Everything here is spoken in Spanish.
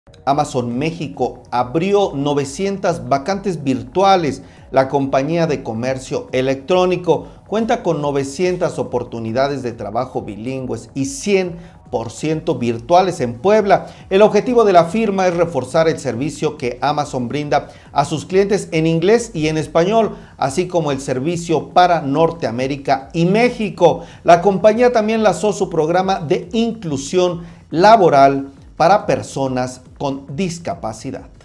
Amazon México abrió 900 vacantes virtuales. La compañía de comercio electrónico cuenta con 900 oportunidades de trabajo bilingües y 100% virtuales en Puebla. El objetivo de la firma es reforzar el servicio que Amazon brinda a sus clientes en inglés y en español, así como el servicio para Norteamérica y México. La compañía también lanzó su programa de inclusión laboral para personas con discapacidad.